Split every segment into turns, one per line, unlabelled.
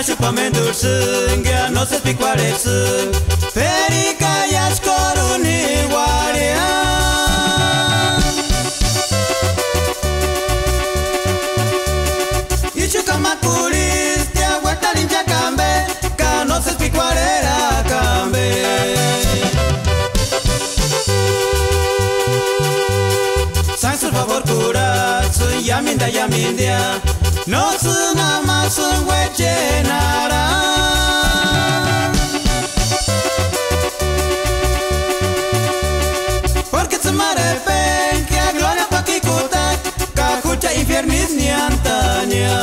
Achupamento sânghea, no se picoare sâng Ferica ia-și corunii oarea Ichu kamakulistia, huerta limpia cambe Ca no se picoare la cambe Sang sul favor curat, sunt yamindia No sunt ama, sunt huecenara Porque ți mare penchea, gloria pa chicuta Ca cucea infiernis niantania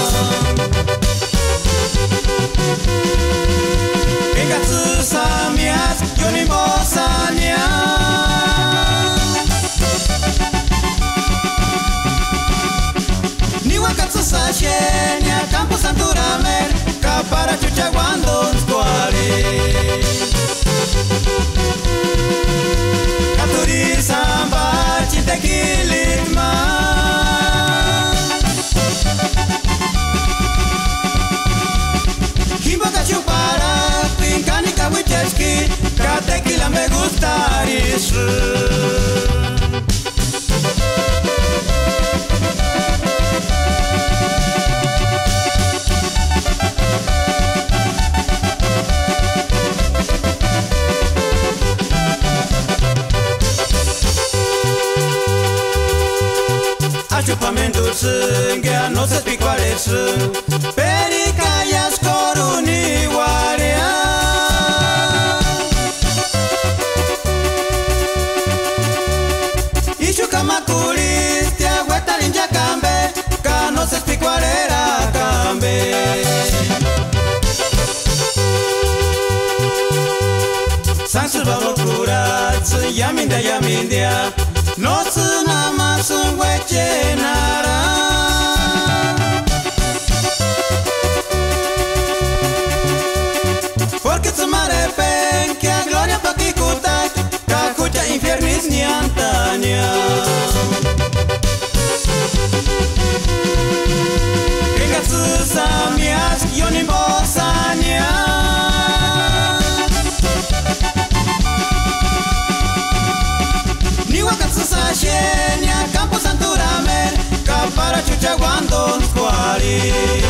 Enga ți samias, ioni bosania Sashenia, campo santuramer, capara chucha guando square. Caturi samba, chinte kilitma. Kimboka chupara, pincani kawicheski, katekila me gustaris. Achupamento sânghea, no se picoare sâng Perica ia-și corunii oarea Ichu kamakulistia, huerta limpia cambe Ca no se picoare la cambe Sang sul favor curat, sunt yamindia No sunt ama, sunt huecenara Porque ți mare penchea, gloria pa chicutai Ca cucea infiernis niantania Enga ți samias, ioni bosania Sashenia, campo santuramer, capara chucha guando squari